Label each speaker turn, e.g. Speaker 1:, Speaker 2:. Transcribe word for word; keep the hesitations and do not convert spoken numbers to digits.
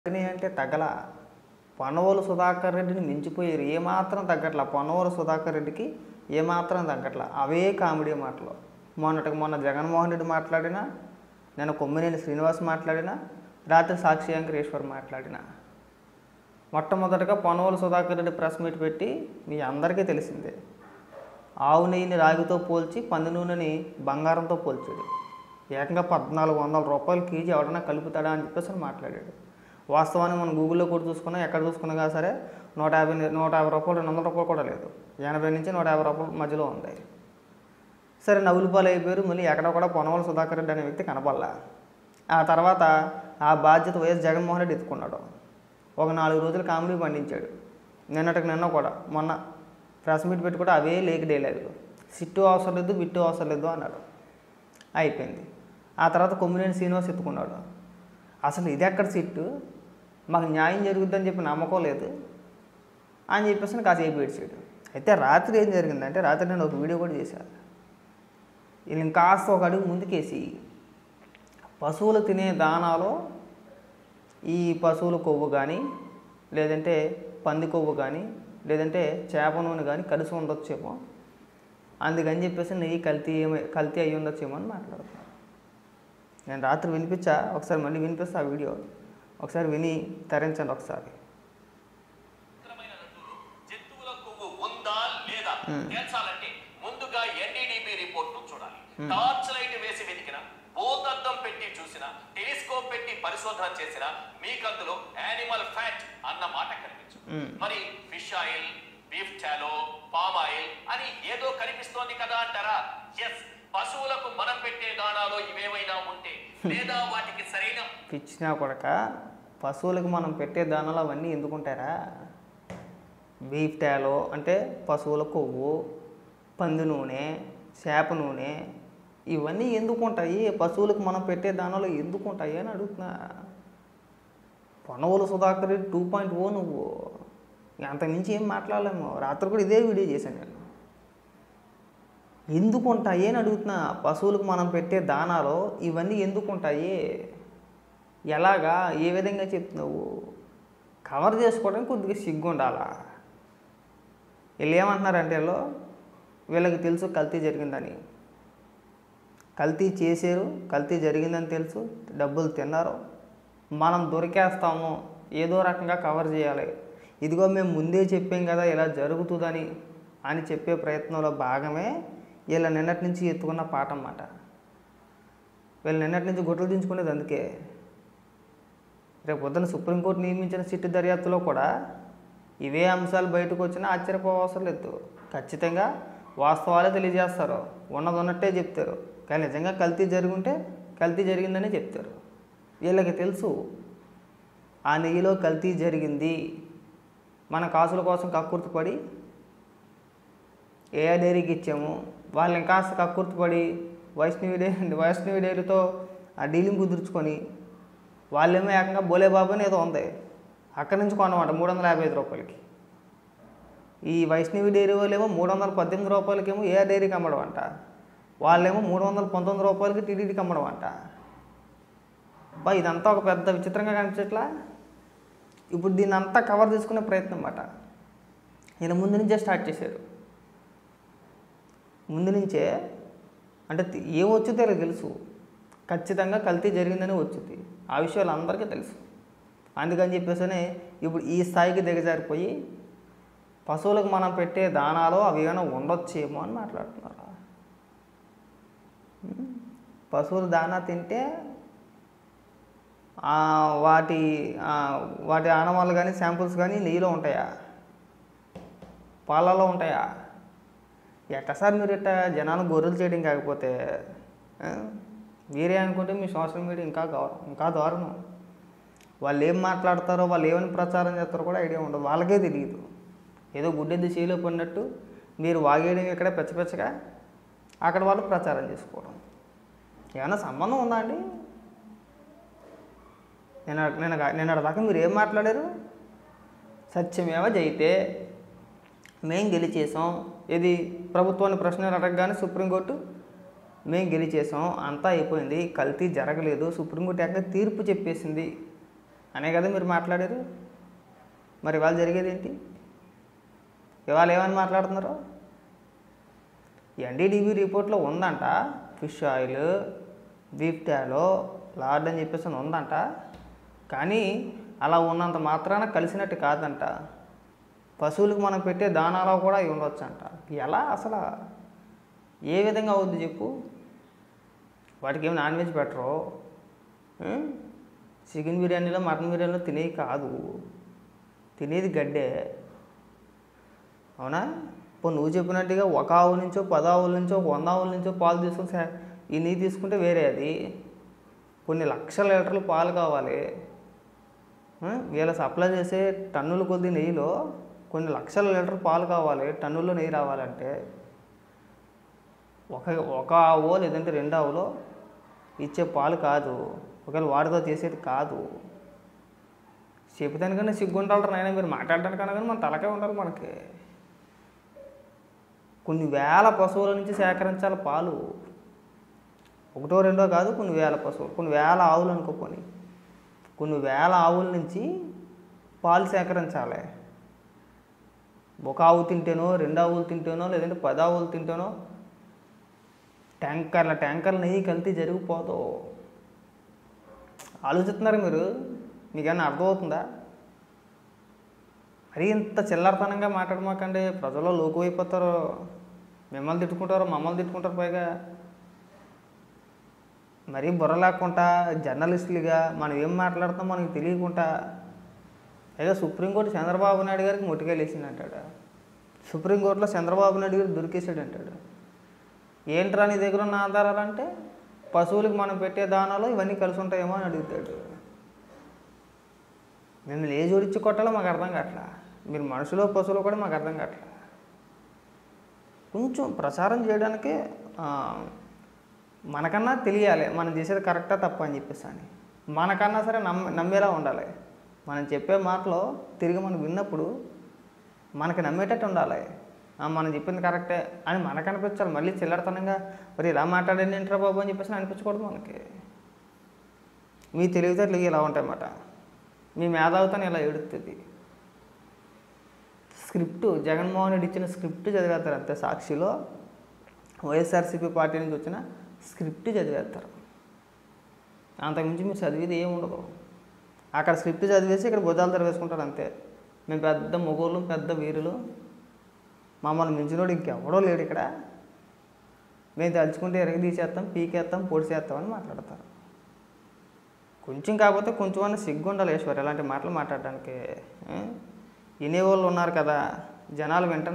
Speaker 1: అంటే తగల పొన్నవోలు సుధాకర్ రెడ్డిని మించిపోయారు. ఏమాత్రం తగ్గట్ల పొన్నవోలు సుధాకర్ రెడ్డికి ఏమాత్రం తగ్గట్ల. అవే కామెడీ మాటలు. మొన్నటికి మొన్న జగన్మోహన్ రెడ్డి మాట్లాడినా, నేను కొమ్మినేని శ్రీనివాస్ మాట్లాడినా, రాత్రి సాక్షి వెంకటేశ్వర్ మాట్లాడినా, మొట్టమొదటిగా పొన్నవోలు సుధాకర్ రెడ్డి ప్రెస్ మీట్ పెట్టి మీ అందరికీ తెలిసిందే, ఆవు నెయ్యిని రాగితో పోల్చి పంది నూనెని బంగారంతో పోల్చాడు. ఏకంగా పద్నాలుగు వందల రూపాయలు కేజీ ఎవడన్నా కలుపుతాడా అని చెప్పేసి మాట్లాడాడు. వాస్తవాన్ని మనం గూగుల్లో కూడా చూసుకున్నా, ఎక్కడ చూసుకున్నా కానీ సరే నూట యాభై నూట యాభై రూపాయలు రెండు వందల రూపాయలు కూడా లేదు, ఎనభై నుంచి నూట యాభై రూపాయల మధ్యలో ఉంది. సరే నవ్వులపాలు అయిపోయారు. మళ్ళీ ఎక్కడ కూడా పొన్నవోలు సుధాకర్ రెడ్డి అనే వ్యక్తి కనపడలా. ఆ తర్వాత ఆ బాధ్యత వైఎస్ జగన్మోహన్ రెడ్డి ఎత్తుకున్నాడు. ఒక నాలుగు రోజులు కామెడీ పండించాడు. నిన్నటికి నిన్న కూడా మొన్న ప్రెస్ మీట్ పెట్టి కూడా అవే లేక్ డైలాగులు, సిట్టు అవసరం లేదు, బిట్టు అవసరం లేదు అన్నాడు. అయిపోయింది. ఆ తర్వాత కొమ్మినేని శ్రీనివాస్ ఎత్తుకున్నాడు. అసలు ఇది ఎక్కడ సిట్టు, మాకు న్యాయం జరుగుద్దని చెప్పి నమ్మకం లేదు అని చెప్పేసి కాసేపు ఏడ్చాడు. అయితే రాత్రి ఏం జరిగిందంటే, రాత్రి నేను ఒక వీడియో కూడా చేశాను. వీళ్ళు ఇంకాస్త ఒక అడుగు ముందుకేసి పశువులు తినే దానాలో ఈ పశువుల కొవ్వు కానీ, లేదంటే పంది కొవ్వు కానీ, లేదంటే చేప నూనె కానీ కలిసి ఉండొచ్చేమో, అందుకని చెప్పేసి నెయ్యి కల్తీ ఏమై కల్తీ అయ్యి ఉండొచ్చేమో అని మాట్లాడుతున్నాను. నేను రాత్రి వినిపించా, ఒకసారి మళ్ళీ వినిపిస్తా ఆ వీడియో, ఒకసారి విని తరించండి ఒకసారి.
Speaker 2: జంతువుల కొవ్వు ఉందా లేదా తేల్చాలంటే ముందుగా ఎన్డీడీబీ రిపోర్ట్ చూడాలి. టార్చ్ లైట్ వేసి వెతికిన, భూతద్దం పెట్టి చూసిన, టెలిస్కోప్ పెట్టి పరిశోధన చేసిన మీకు అందులో యానిమల్ ఫ్యాట్ అన్న మాట కనిపించు. మరి fish oil, beef tallow, palm oil అని ఏదో కనిపిస్తోంది కదా అంటారా? ఎస్, పశువులకు మనం పెట్టే దానాలో ఇవేమైనా ఉంటే లేదా వాటికి సరైన
Speaker 1: పిచ్చినా కొడక, పశువులకు మనం పెట్టే దానాలు అవన్నీ ఎందుకుంటారా? బీఫ్ టాలో అంటే పశువుల కొవ్వు, పంది నూనె, చేప నూనె, ఇవన్నీ ఎందుకుంటాయి? పశువులకు మనం పెట్టే దానాలు ఎందుకుంటాయి అని అడుగుతున్నా. Ponnavolu Sudhakar Reddy two point O నువ్వు అంతకుమించి ఏం మాట్లాడలేము. రాత్రి కూడా ఇదే వీడియో చేశాను నేను. ఎందుకుంటాయి అని అడుగుతున్నా. పశువులకు మనం పెట్టే దానాలో ఇవన్నీ ఎందుకుంటాయి, ఎలాగా, ఏ విధంగా చెప్తున్నావు? కవర్ చేసుకోవడానికి కొద్దిగా సిగ్గు ఉండాలా. వీళ్ళు ఏమంటున్నారంటే, వీళ్ళు వీళ్ళకి తెలుసు కల్తీ జరిగిందని, కల్తీ చేశారు, కల్తీ జరిగిందని తెలుసు, డబ్బులు తిన్నారు, మనం దొరికేస్తాము, ఏదో రకంగా కవర్ చేయాలి, ఇదిగో మేము ముందే చెప్పాం కదా ఇలా జరుగుతుందని అని చెప్పే ప్రయత్నంలో భాగమే వీళ్ళ నిన్నటి నుంచి ఎత్తుకున్న పాట అన్నమాట. వీళ్ళు నిన్నటి నుంచి గుట్టలు దించుకునేది అందుకే. రేపు పొద్దున సుప్రీంకోర్టు నియమించిన సిట్టు దర్యాప్తులో కూడా ఇవే అంశాలు బయటకు వచ్చినా ఆశ్చర్యపోవసరం లేదు. ఖచ్చితంగా వాస్తవాలే తెలియజేస్తారు, ఉన్నది ఉన్నట్టే చెప్తారు. కానీ నిజంగా కల్తీ జరుగుంటే కల్తీ జరిగిందని చెప్తారు. వీళ్ళకి తెలుసు ఆ నెయ్యిలో కల్తీ జరిగింది. మన కాసుల కోసం కక్కుర్తిపడి ఏ డైరీకి ఇచ్చాము, వాళ్ళు ఇంకాస్త కక్కుర్తిపడి వైష్ణవి డైరీ వైష్ణవి డైరీతో ఆ డీలింగ్ కుదుర్చుకొని వాళ్ళేమో ఏకంగా బోలేబాబు అని ఏదో ఉంది, అక్కడి నుంచి కొనమాట మూడు వందల యాభై ఐదు రూపాయలకి. ఈ వైష్ణవి డైరీ వాళ్ళేమో మూడు వందల పద్దెనిమిది రూపాయలకేమో ఏ డైరీకి అమ్మడం అంట, వాళ్ళేమో మూడు వందల పంతొమ్మిది రూపాయలకి టీడీడీకి అమ్మడం అంట. బా ఇదంతా ఒక పెద్ద విచిత్రంగా కనిపించట్లా. ఇప్పుడు దీన్ని అంతా కవర్ చేసుకునే ప్రయత్నం అన్నమాట. ఈయన ముందు నుంచే స్టార్ట్ చేశారు. ముందు నుంచే అంటే ఏం వచ్చుతో ఇలా తెలుసు, ఖచ్చితంగా కల్తీ జరిగిందని వచ్చింది, ఆ విషయాలు అందరికీ తెలుసు. అందుకని చెప్పేసి ఇప్పుడు ఈ స్థాయికి దిగజారిపోయి పశువులకు మనం పెట్టే దానాలో అవి ఏమైనా ఉండొచ్చేమో అని మాట్లాడుతున్నారు. పశువుల దానా తింటే వాటి వాటి ఆనవాళ్ళు కానీ శాంపుల్స్ కానీ నెయ్యిలో ఉంటాయా, పాలలో ఉంటాయా? ఎట్ట సార్ మీరు ఇట్ట జనాలు గొర్రెలు చేయడం కాకపోతే మీరే అనుకుంటే మీ సోషల్ మీడియా ఇంకా గౌరవం ఇంకా దారుణం. వాళ్ళు ఏం మాట్లాడతారో, వాళ్ళు ఏమని ప్రచారం చేస్తారో కూడా ఐడియా ఉండదు, వాళ్ళకే తెలియదు. ఏదో గుడ్డెద్దు చేలో పడినట్టు మీరు వాగేయడం ఇక్కడ పెచ్చపెచ్చగా, అక్కడ వాళ్ళు ప్రచారం చేసుకోవడం. ఏమైనా సంబంధం ఉందా అండి? నేను నేను నేను దాకా మీరు ఏం మాట్లాడారు? సత్యమేవ జయితే, మేం గెలిచేసాం, ఇది ప్రభుత్వాన్ని ప్రశ్నలు అడగగానే సుప్రీంకోర్టు మేము గెలిచేసాం, అంతా అయిపోయింది, కల్తీ జరగలేదు, సుప్రీంకోర్టు ఏకంగా తీర్పు చెప్పేసింది అనే కదా మీరు మాట్లాడారు. మరి ఇవాళ జరిగేది ఏంటి? ఇవాళ ఏమని మాట్లాడుతున్నారు? ఎన్డీడీబీ రిపోర్ట్లో ఉందంట fish oil, beef tallow, lard అని చెప్పేసి అని ఉందంట. కానీ అలా ఉన్నంత మాత్రాన కలిసినట్టు కాదంట. పశువులకు మనం పెట్టే దానాలో కూడా అవి ఉండొచ్చంట. ఎలా అసలు ఏ విధంగా అవుద్ది చెప్పు? వాటికి ఏమి నాన్ వెజ్ పెట్టరు. చికెన్ బిర్యానీలో, మటన్ బిర్యానీలో తినేవి కాదు, తినేది గడ్డే. అవునా? ఇప్పుడు నువ్వు చెప్పినట్టుగా ఒక ఆవు నుంచో, పది ఆవుల నుంచో, వంద ఆవుల నుంచో పాలు తీసుకుని ఈ నెయ్యి తీసుకుంటే వేరే. అది కొన్ని లక్షల లీటర్లు పాలు కావాలి. వీళ్ళ సప్లై చేసే టన్నుల కొద్ది నెయ్యిలో కొన్ని లక్షల లీటర్ పాలు కావాలి. టన్నుల్లో నెయ్యి రావాలంటే ఒక ఒక ఆవు లేదంటే రెండు ఆవులో ఇచ్చే పాలు కాదు, ఒకవేళ వాడితో చేసేది కాదు. చెబుతానికన్నా సిగ్గుంటారు నాయన, మీరు మాట్లాడటానికన్నా కానీ మన తలకే ఉండాలి. మనకి కొన్ని వేల పశువుల నుంచి సేకరించాలి పాలు. ఒకటో రెండో కాదు, కొన్ని వేల పశువులు, కొన్ని వేల ఆవులు అనుకోని కొన్ని వేల ఆవుల నుంచి పాలు సేకరించాలి. ఒక ఆవు తింటేనో, రెండు ఆవులు తింటేనో, లేదంటే పది ఆవులు తింటేనో ట్యాంకర్ల ట్యాంకర్ల నెయ్యి కల్తీ జరిగిపోదు. ఆలోచిస్తున్నారు మీరు? మీకేమన్నా అర్థమవుతుందా? మరి ఇంత చిల్లరతనంగా మాట్లాడమాకండి, ప్రజల్లో లోకువైపోతారు. మిమ్మల్ని తిట్టుకుంటారు, మమ్మల్ని తిట్టుకుంటారు. పైగా మరీ బుర్ర లేకుండా జర్నలిస్టులుగా మనం ఏం మాట్లాడుతాం మనకి తెలియకుండా, పైగా సుప్రీంకోర్టు చంద్రబాబు నాయుడు గారికి మొట్టికాయలు వేసింది అంటాడు. సుప్రీంకోర్టులో చంద్రబాబు నాయుడు గారు దొరికేసాడు అంటాడు. ఏంట్రా నీ దగ్గర ఉన్న ఆధారాలు అంటే, పశువులకు మనం పెట్టే దానాలో ఇవన్నీ కలిసి ఉంటాయేమో అని అడుగుతాడు. మిమ్మల్ని ఏ జోడించి కొట్టాలో మాకు అర్థం కావట్లా. మీరు మనుషులు పశువులు కూడా మాకు అర్థం కావట్లా. కొంచెం ప్రచారం చేయడానికే మనకన్నా తెలియాలి మనం చేసేది కరెక్టా తప్ప అని చెప్పేసి అని. మనకన్నా సరే నమ్మ నమ్మేలా ఉండాలి. మనం చెప్పే మాటలో తిరిగి మనం విన్నప్పుడు మనకి నమ్మేటట్టు ఉండాలి. మనం చెప్పింది కరెక్టే అని మనకు అనిపించాలి. మళ్ళీ చిల్లరతనంగా మరి ఇలా మాట్లాడండి ఏంట్రా బాబు అని చెప్పేసి అనిపించకూడదు మనకి. మీ తెలివితేటలు ఇలా ఉంటాయన్నమాట. మీ మేధావితనం ఇలా ఏడుస్తుంది. స్క్రిప్ట్ జగన్మోహన్ రెడ్డి ఇచ్చిన స్క్రిప్ట్ చదివేస్తారు అంతే. సాక్షిలో వైఎస్ఆర్సీపీ పార్టీ నుంచి వచ్చిన స్క్రిప్ట్ చదివేస్తారు. అంతకుమించి మీరు చదివేది ఏమి ఉండదు. అక్కడ స్క్రిప్ట్ చదివేసి ఇక్కడ భుజాలు తెరవేసుకుంటారు అంతే. మేము పెద్ద మొగోళ్ళు, పెద్ద వీరులు, మమ్మల్ని మించినోడు ఇంకెవడో లేడు ఇక్కడ, మేము తలుచుకుంటే ఎరగ తీసేస్తాం, పీకేస్తాం, పొడిసేస్తాం అని మాట్లాడతారు. కొంచెం కాకపోతే కొంచెం అన్న సిగ్గు ఉండాలి ఈశ్వర్ ఇలాంటి మాటలు మాట్లాడడానికి. వినేవాళ్ళు ఉన్నారు కదా, జనాలు వెంటనే